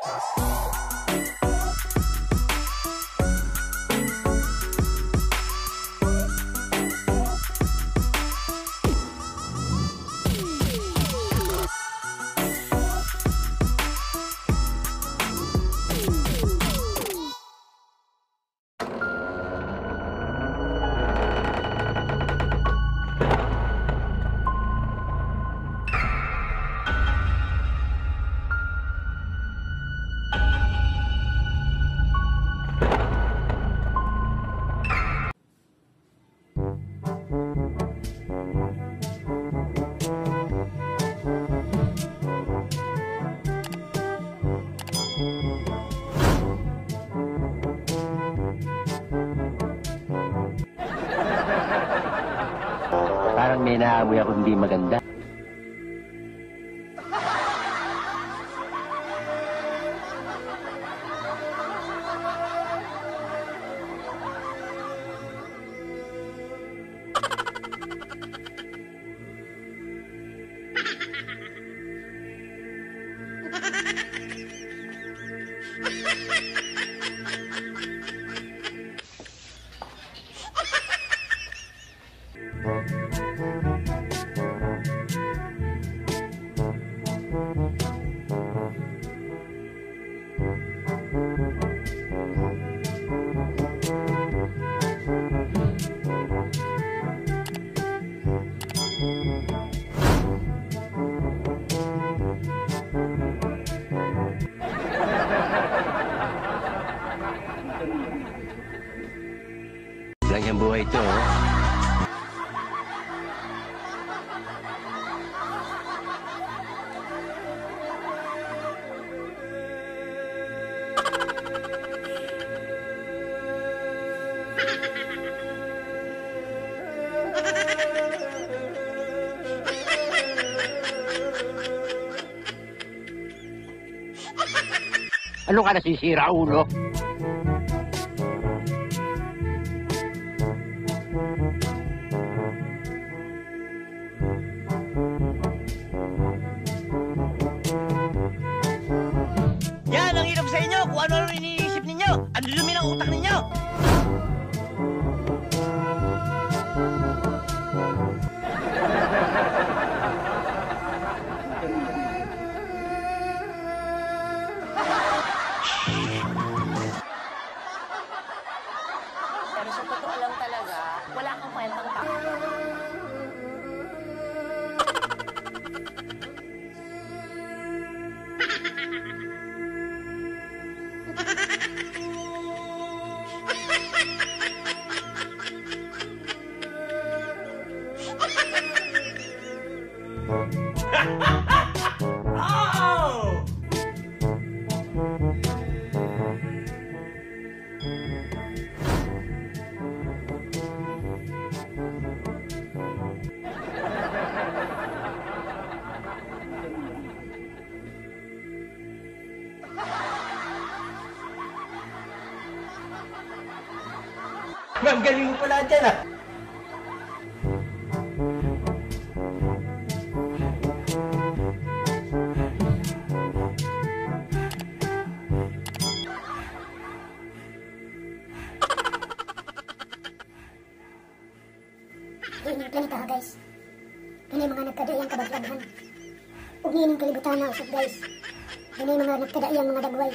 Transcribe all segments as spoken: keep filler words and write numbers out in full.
Parang may naamoy ako hindi maganda. Ganyang buhay ito, oh. Ano ka nasisira, ulo? Yan ang hirap sa inyo kung ano-ano iniisip ninyo. Ang dumi ng utak ninyo. Pero sa totoo lang talaga, wala kang kwentang tao. Ang galing mo pala dyan, ah. Yan yung planeta ha, guys. Yan yung mga nagkadaiyang kabaglaghan. Huwag niyo yung kalibutan na usap, guys. Yan yung mga nagkadaiyang mga dagway.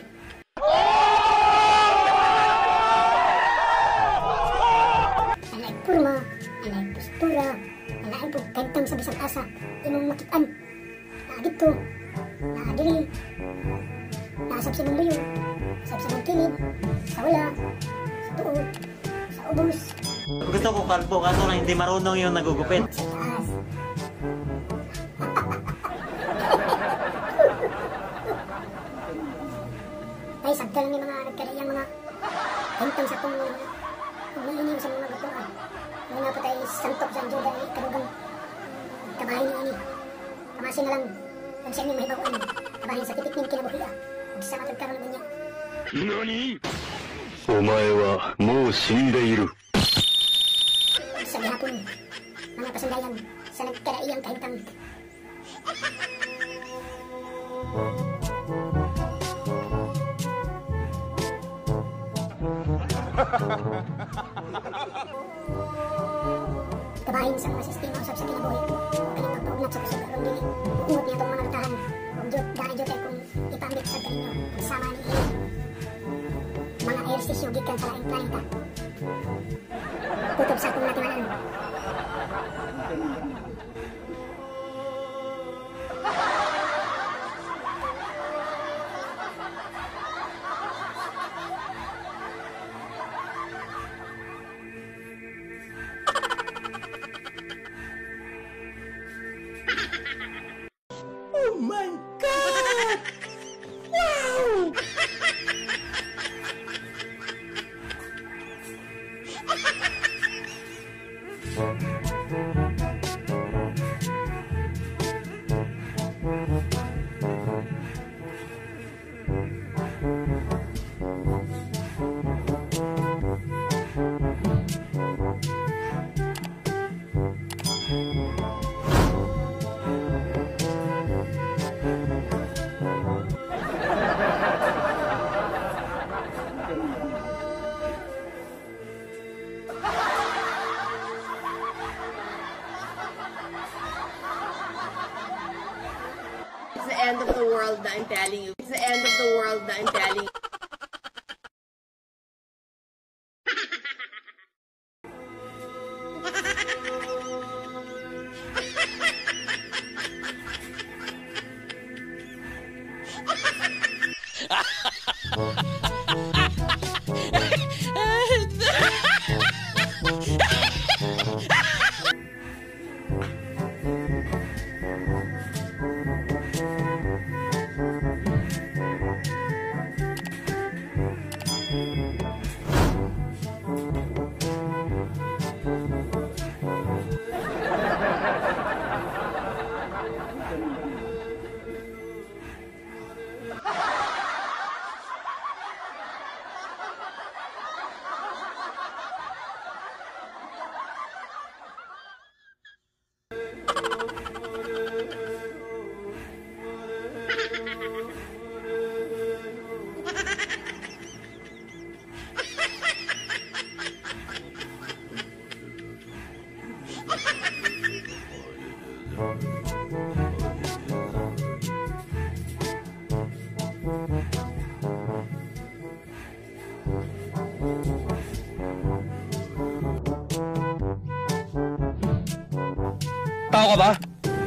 Anay purma, anay postura, anay po kantang sa bisang asa. Imong makitaan. Naadito, naadiri, naasap sa mong luyo, asap sa mong kilid, sa wala, sa tuod, sa ubos. Gusto ko kalbo, kaso lang hindi marunong yung nagugupit. Sa taas. Ay, sabta lang yung mga nagkadaiyang mga kantang sa kong mga umiinim sa mga gutuan. Mga nga po tayo santok sa Diyoda ay karugang kabahay ni ini. Kamasin na lang kung siya niya mahibawaan. Kabahin sa titik niyang kinabuhi ah. Kung sa matagkaroon naman niya. Nani? Omae wa mou shindeiru. Sa gihapon, mga pasundayan sa nagkadaiyang kahintang. Kabahin sa mga sistema usap sa kinabuhi. Huwag kayong magpaugnat sa kusog karon dili. Uungot niya itong mga lutahan. Huwag jud, gani jud kay kung ipambit sa kaninyo. Sama ni ini. Mga ehersisyo gikan sa laing planeta. Kutob sa akong natimanan. Oh my God! Wow! It's the end of the world that I'm telling you. It's the end of the world that I'm telling you. Tao ka ba?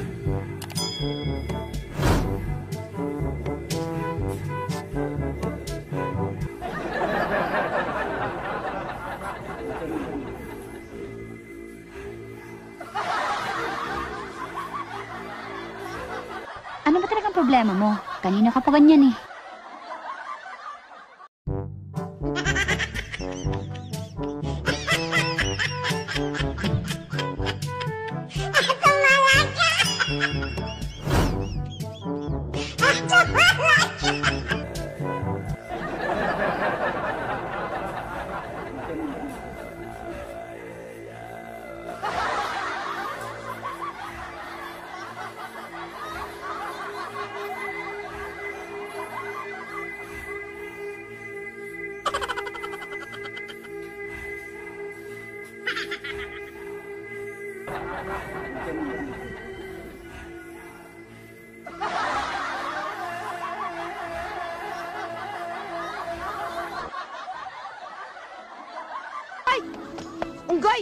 Ano ba talagang problema mo? Kanina ka pa ganyan eh. Unggoy!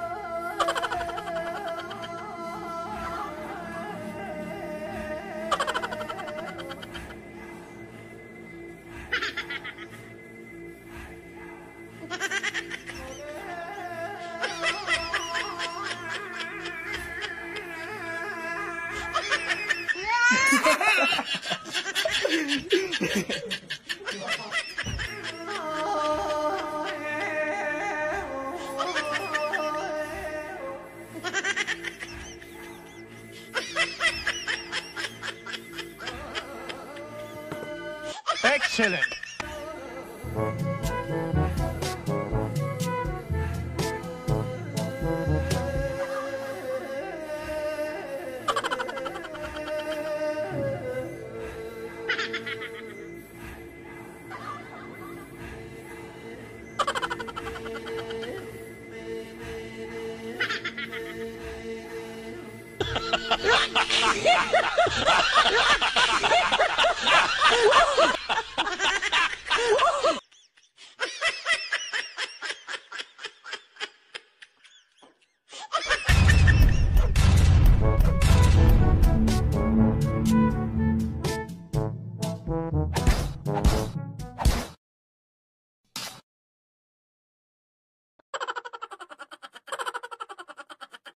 Excellent!